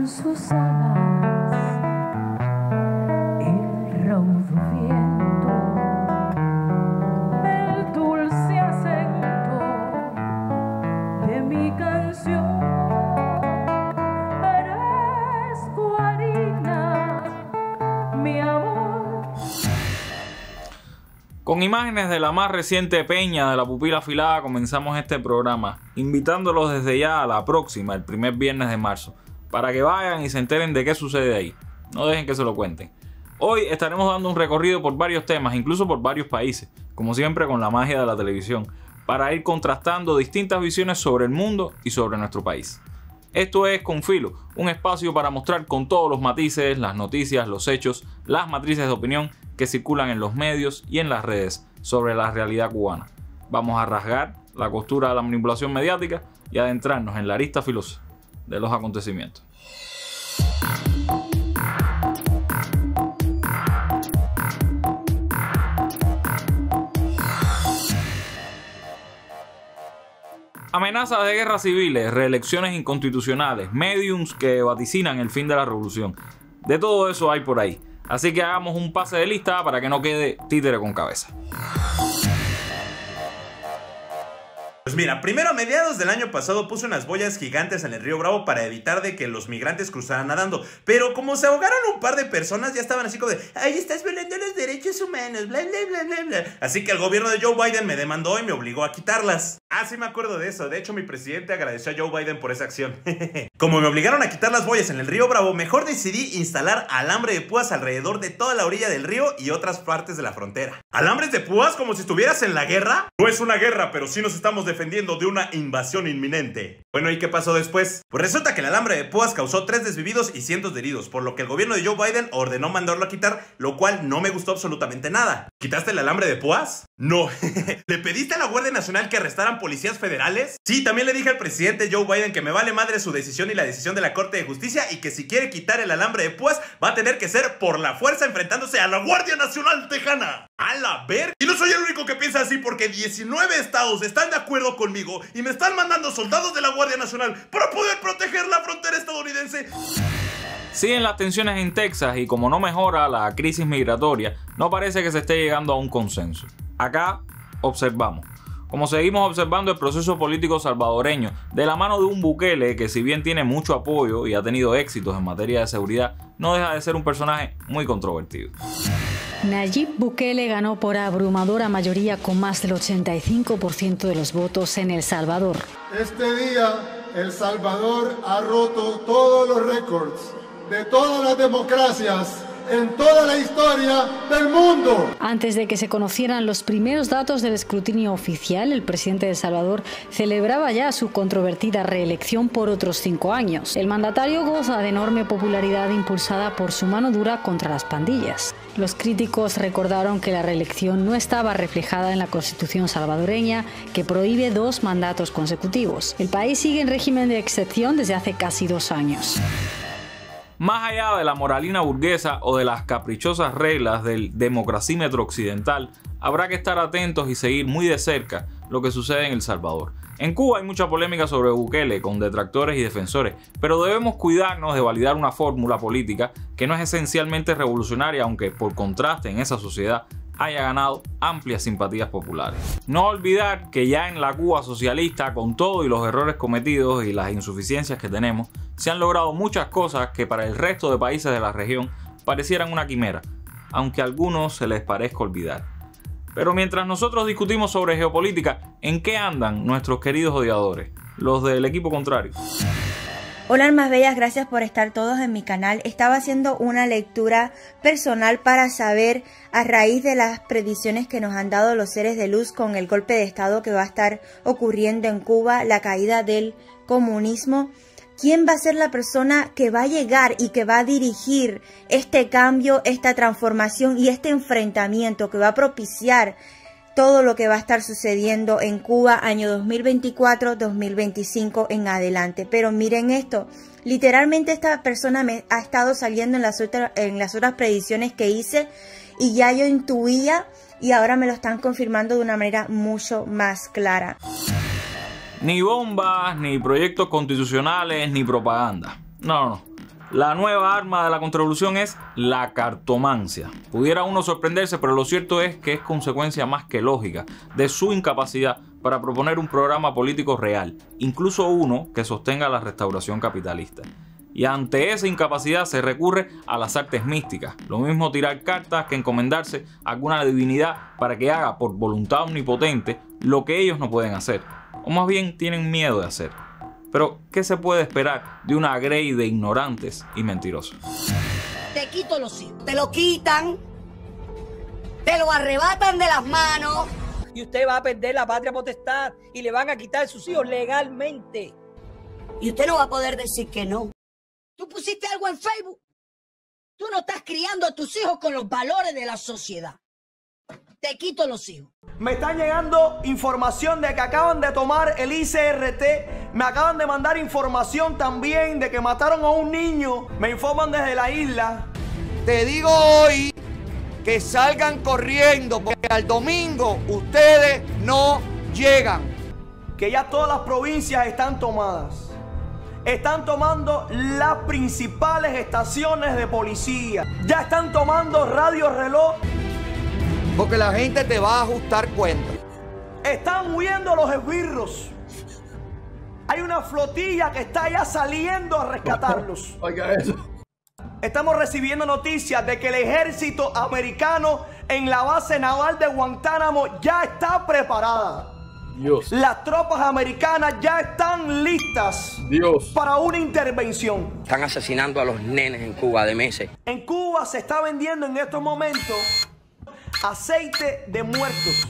con sus alas el raudo viento, el dulce acento de mi canción. Eres Guarina, mi amor. Con imágenes de la más reciente peña de la Pupila Afilada comenzamos este programa, invitándolos desde ya a la próxima, el primer viernes de marzo, para que vayan y se enteren de qué sucede ahí. No dejen que se lo cuenten. Hoy estaremos dando un recorrido por varios temas, incluso por varios países, como siempre con la magia de la televisión, para ir contrastando distintas visiones sobre el mundo y sobre nuestro país. Esto es Con Filo, un espacio para mostrar con todos los matices, las noticias, los hechos, las matrices de opinión que circulan en los medios y en las redes sobre la realidad cubana. Vamos a rasgar la costura de la manipulación mediática y adentrarnos en la arista filosa de los acontecimientos. Amenazas de guerras civiles, reelecciones inconstitucionales, mediums que vaticinan el fin de la revolución. De todo eso hay por ahí. Así que hagamos un pase de lista para que no quede títere con cabeza. Pues mira, primero a mediados del año pasado puse unas boyas gigantes en el río Bravo para evitar de que los migrantes cruzaran nadando. Pero como se ahogaron un par de personas, ya estaban así como de ¡ay, estás violando los derechos humanos! Bla, bla, bla, bla, bla. Así que el gobierno de Joe Biden me demandó y me obligó a quitarlas. Ah, sí me acuerdo de eso. De hecho, mi presidente agradeció a Joe Biden por esa acción. Como me obligaron a quitar las boyas en el río Bravo, mejor decidí instalar alambre de púas alrededor de toda la orilla del río y otras partes de la frontera. ¿Alambres de púas como si estuvieras en la guerra? No es una guerra, pero sí nos estamos defendiendo de una invasión inminente. Bueno, ¿y qué pasó después? Pues resulta que el alambre de púas causó 3 desvividos y cientos de heridos, por lo que el gobierno de Joe Biden ordenó mandarlo a quitar, lo cual no me gustó absolutamente nada. ¿Quitaste el alambre de púas? No. ¿Le pediste a la Guardia Nacional que arrestaran policías federales? Sí, también le dije al presidente Joe Biden que me vale madre su decisión y la decisión de la Corte de Justicia y que si quiere quitar el alambre de púas va a tener que ser por la fuerza enfrentándose a la Guardia Nacional Tejana. ¡A la ver! Y no soy el único que piensa así porque 19 estados están de acuerdo conmigo y me están mandando soldados de la Guardia Nacional para poder proteger la frontera estadounidense. Siguen las tensiones en Texas y como no mejora la crisis migratoria, no parece que se esté llegando a un consenso. Acá observamos. Como seguimos observando el proceso político salvadoreño de la mano de un Bukele que si bien tiene mucho apoyo y ha tenido éxitos en materia de seguridad, no deja de ser un personaje muy controvertido. Nayib Bukele ganó por abrumadora mayoría con más del 85% de los votos en El Salvador. Este día, El Salvador ha roto todos los récords de todas las democracias en toda la historia del mundo. Antes de que se conocieran los primeros datos del escrutinio oficial, el presidente de El Salvador celebraba ya su controvertida reelección por otros 5 años. El mandatario goza de enorme popularidad impulsada por su mano dura contra las pandillas. Los críticos recordaron que la reelección no estaba reflejada en la Constitución salvadoreña, que prohíbe 2 mandatos consecutivos. El país sigue en régimen de excepción desde hace casi 2 años. Más allá de la moralina burguesa o de las caprichosas reglas del democracímetro occidental, habrá que estar atentos y seguir muy de cerca lo que sucede en El Salvador. En Cuba hay mucha polémica sobre Bukele, con detractores y defensores, pero debemos cuidarnos de validar una fórmula política que no es esencialmente revolucionaria, aunque por contraste en esa sociedad haya ganado amplias simpatías populares. No olvidar que ya en la Cuba socialista, con todo y los errores cometidos y las insuficiencias que tenemos, se han logrado muchas cosas que para el resto de países de la región parecieran una quimera, aunque a algunos se les parezca olvidar. Pero mientras nosotros discutimos sobre geopolítica, ¿en qué andan nuestros queridos odiadores? Los del equipo contrario. Hola almas bellas, gracias por estar todos en mi canal. Estaba haciendo una lectura personal para saber, a raíz de las predicciones que nos han dado los seres de luz con el golpe de estado que va a estar ocurriendo en Cuba, la caída del comunismo, quién va a ser la persona que va a llegar y que va a dirigir este cambio, esta transformación y este enfrentamiento que va a propiciar todo lo que va a estar sucediendo en Cuba año 2024-2025 en adelante. Pero miren esto, literalmente esta persona me ha estado saliendo en las otras predicciones que hice y ya yo intuía y ahora me lo están confirmando de una manera mucho más clara. Ni bombas, ni proyectos constitucionales, ni propaganda. No. La nueva arma de la contrarrevolución es la cartomancia. Pudiera uno sorprenderse, pero lo cierto es que es consecuencia más que lógica de su incapacidad para proponer un programa político real, incluso uno que sostenga la restauración capitalista. Y ante esa incapacidad se recurre a las artes místicas. Lo mismo tirar cartas que encomendarse a alguna divinidad para que haga por voluntad omnipotente lo que ellos no pueden hacer, o más bien tienen miedo de hacer. Pero, ¿qué se puede esperar de una grey de ignorantes y mentirosos? Te quito los hijos, te lo quitan, te lo arrebatan de las manos. Y usted va a perder la patria potestad y le van a quitar sus hijos legalmente. Y usted no va a poder decir que no. Tú pusiste algo en Facebook. Tú no estás criando a tus hijos con los valores de la sociedad. Te quito los hijos. Me están llegando información de que acaban de tomar el ICRT. Me acaban de mandar información también de que mataron a un niño. Me informan desde la isla. Te digo hoy que salgan corriendo porque al domingo ustedes no llegan. Que ya todas las provincias están tomadas. Están tomando las principales estaciones de policía. Ya están tomando radio reloj. Porque la gente te va a ajustar cuentas. Están huyendo los esbirros. Hay una flotilla que está ya saliendo a rescatarlos. Oiga eso. Estamos recibiendo noticias de que el ejército americano en la base naval de Guantánamo ya está preparada. Dios. Las tropas americanas ya están listas para una intervención. Están asesinando a los nenes en Cuba de meses. En Cuba se está vendiendo en estos momentos aceite de muertos.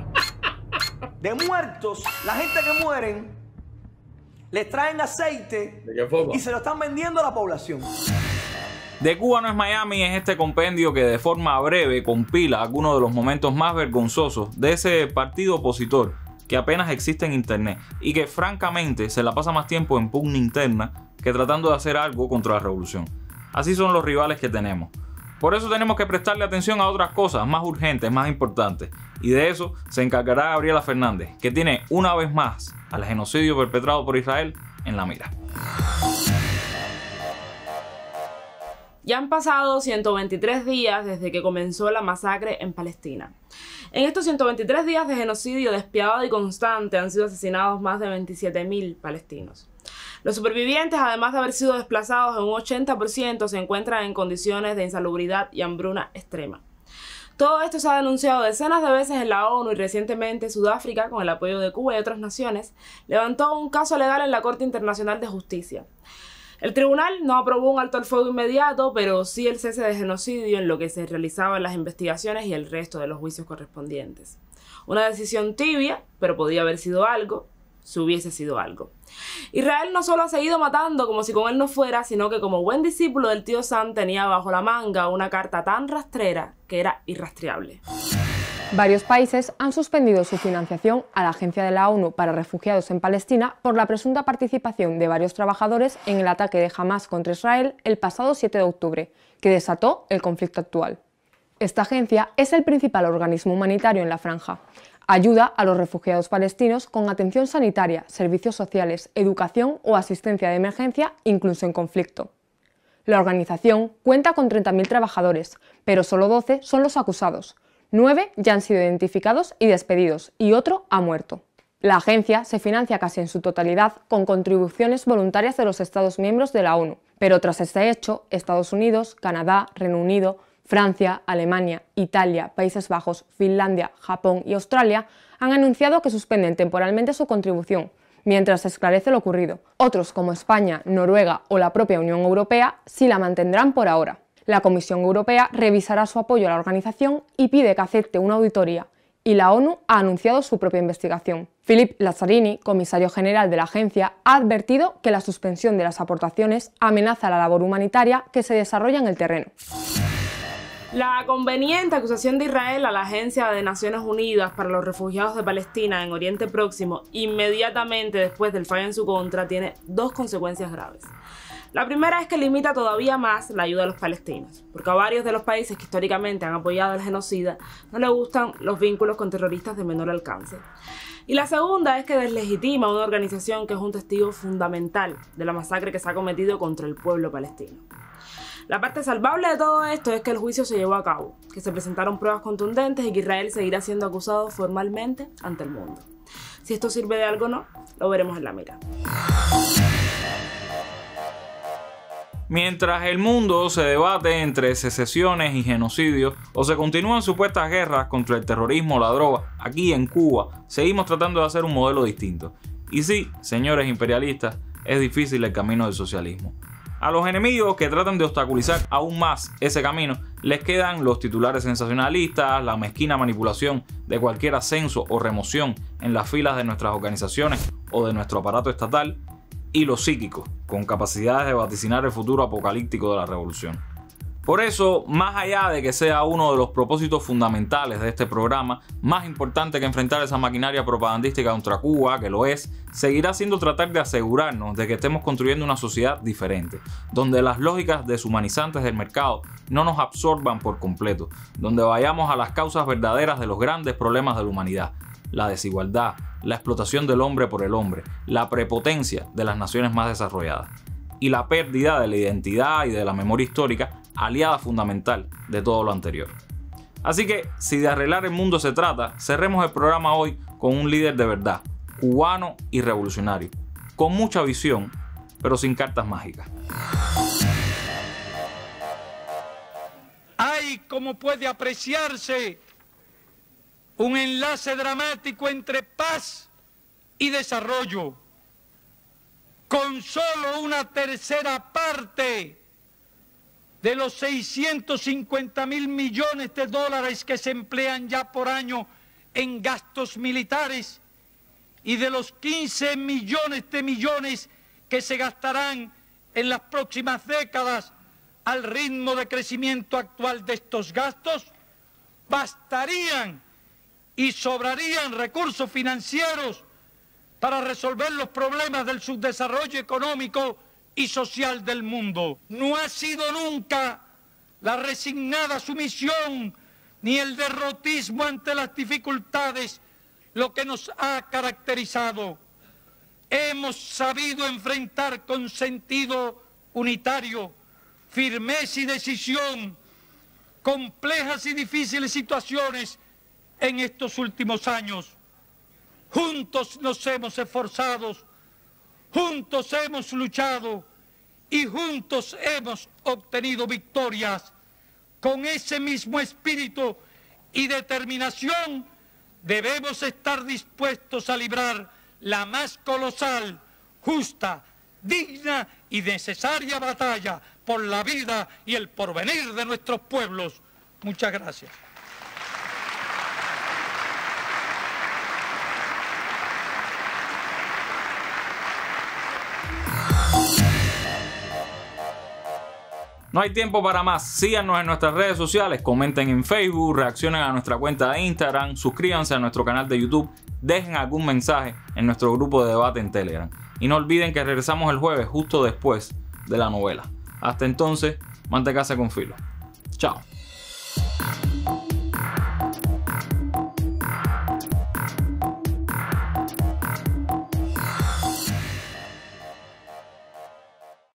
De muertos. La gente que mueren, les traen aceite. ¿De qué forma? Y se lo están vendiendo a la población. De Cuba no es Miami es este compendio que de forma breve compila algunos de los momentos más vergonzosos de ese partido opositor que apenas existe en internet y que francamente se la pasa más tiempo en pugna interna que tratando de hacer algo contra la revolución. Así son los rivales que tenemos. Por eso tenemos que prestarle atención a otras cosas más urgentes, más importantes. Y de eso se encargará Gabriela Fernández, que tiene una vez más al genocidio perpetrado por Israel en la mira. Ya han pasado 123 días desde que comenzó la masacre en Palestina. En estos 123 días de genocidio despiadado y constante han sido asesinados más de 27.000 palestinos. Los supervivientes, además de haber sido desplazados en un 80%, se encuentran en condiciones de insalubridad y hambruna extrema. Todo esto se ha denunciado decenas de veces en la ONU y recientemente Sudáfrica, con el apoyo de Cuba y otras naciones, levantó un caso legal en la Corte Internacional de Justicia. El tribunal no aprobó un alto al fuego inmediato, pero sí el cese de genocidio en lo que se realizaban las investigaciones y el resto de los juicios correspondientes. Una decisión tibia, pero podía haber sido algo, si hubiese sido algo. Israel no solo ha seguido matando como si con él no fuera, sino que como buen discípulo del tío Sam tenía bajo la manga una carta tan rastrera que era irrastreable. Varios países han suspendido su financiación a la Agencia de la ONU para Refugiados en Palestina por la presunta participación de varios trabajadores en el ataque de Hamás contra Israel el pasado 7 de octubre, que desató el conflicto actual. Esta agencia es el principal organismo humanitario en la franja. Ayuda a los refugiados palestinos con atención sanitaria, servicios sociales, educación o asistencia de emergencia, incluso en conflicto. La organización cuenta con 30.000 trabajadores, pero solo 12 son los acusados. 9 ya han sido identificados y despedidos, y otro ha muerto. La agencia se financia casi en su totalidad con contribuciones voluntarias de los Estados miembros de la ONU, pero tras este hecho, Estados Unidos, Canadá, Reino Unido, Francia, Alemania, Italia, Países Bajos, Finlandia, Japón y Australia han anunciado que suspenden temporalmente su contribución, mientras se esclarece lo ocurrido. Otros, como España, Noruega o la propia Unión Europea, sí la mantendrán por ahora. La Comisión Europea revisará su apoyo a la organización y pide que acepte una auditoría, y la ONU ha anunciado su propia investigación. Philippe Lazzarini, comisario general de la agencia, ha advertido que la suspensión de las aportaciones amenaza la labor humanitaria que se desarrolla en el terreno. La conveniente acusación de Israel a la Agencia de Naciones Unidas para los Refugiados de Palestina en Oriente Próximo inmediatamente después del fallo en su contra tiene dos consecuencias graves. La primera es que limita todavía más la ayuda a los palestinos, porque a varios de los países que históricamente han apoyado al genocida no les gustan los vínculos con terroristas de menor alcance. Y la segunda es que deslegitima a una organización que es un testigo fundamental de la masacre que se ha cometido contra el pueblo palestino. La parte salvable de todo esto es que el juicio se llevó a cabo, que se presentaron pruebas contundentes y que Israel seguirá siendo acusado formalmente ante el mundo. Si esto sirve de algo o no, lo veremos en la mira. Mientras el mundo se debate entre secesiones y genocidios o se continúan supuestas guerras contra el terrorismo o la droga, aquí en Cuba seguimos tratando de hacer un modelo distinto. Y sí, señores imperialistas, es difícil el camino del socialismo. A los enemigos que tratan de obstaculizar aún más ese camino, les quedan los titulares sensacionalistas, la mezquina manipulación de cualquier ascenso o remoción en las filas de nuestras organizaciones o de nuestro aparato estatal, y los psíquicos, con capacidades de vaticinar el futuro apocalíptico de la revolución. Por eso, más allá de que sea uno de los propósitos fundamentales de este programa, más importante que enfrentar esa maquinaria propagandística contra Cuba, que lo es, seguirá siendo tratar de asegurarnos de que estemos construyendo una sociedad diferente, donde las lógicas deshumanizantes del mercado no nos absorban por completo, donde vayamos a las causas verdaderas de los grandes problemas de la humanidad: la desigualdad, la explotación del hombre por el hombre, la prepotencia de las naciones más desarrolladas y la pérdida de la identidad y de la memoria histórica, aliada fundamental de todo lo anterior. Así que, si de arreglar el mundo se trata, cerremos el programa hoy con un líder de verdad, cubano y revolucionario, con mucha visión, pero sin cartas mágicas. Hay, como puede apreciarse, un enlace dramático entre paz y desarrollo. Con solo una tercera parte de los 650.000 millones de dólares que se emplean ya por año en gastos militares y de los 15 millones de millones que se gastarán en las próximas décadas al ritmo de crecimiento actual de estos gastos, bastarían y sobrarían recursos financieros para resolver los problemas del subdesarrollo económico y social del mundo. No ha sido nunca la resignada sumisión ni el derrotismo ante las dificultades lo que nos ha caracterizado. Hemos sabido enfrentar con sentido unitario, firmeza y decisión complejas y difíciles situaciones en estos últimos años. Juntos nos hemos esforzado, juntos hemos luchado y juntos hemos obtenido victorias. Con ese mismo espíritu y determinación debemos estar dispuestos a librar la más colosal, justa, digna y necesaria batalla por la vida y el porvenir de nuestros pueblos. Muchas gracias. No hay tiempo para más. Síganos en nuestras redes sociales, comenten en Facebook, reaccionen a nuestra cuenta de Instagram, suscríbanse a nuestro canal de YouTube, dejen algún mensaje en nuestro grupo de debate en Telegram. Y no olviden que regresamos el jueves justo después de la novela. Hasta entonces, manténgase con filo. Chao.